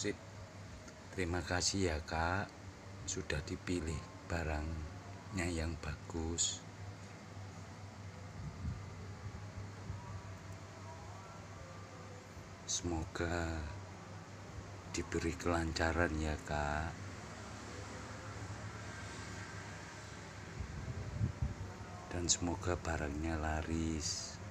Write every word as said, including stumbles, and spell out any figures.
Sip. Terima kasih ya Kak, sudah dipilih barangnya yang bagus. Semoga diberi kelancaran ya Kak. Dan semoga barangnya laris.